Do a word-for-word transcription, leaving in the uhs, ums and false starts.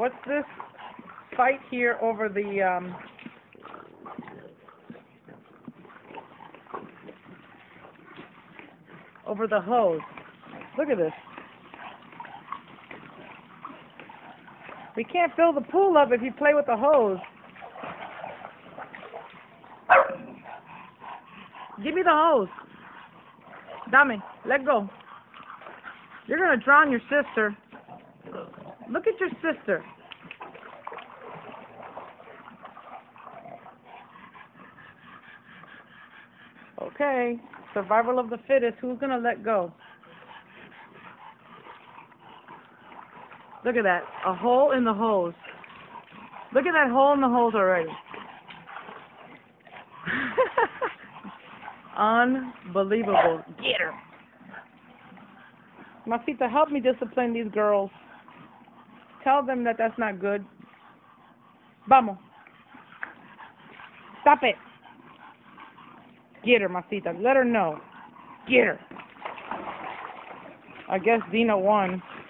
What's this fight here over the, um... over the hose? Look at this. We can't fill the pool up if you play with the hose. Give me the hose. Dame, let go. You're going to drown your sister. Look at your sister. Okay, survival of the fittest. Who's going to let go? Look at that. A hole in the hose. Look at that hole in the hose already. Unbelievable. Get her. Masita, help me discipline these girls. Tell them that that's not good. Vamos. Stop it. Get her, Masita. Let her know. Get her. I guess Dina won.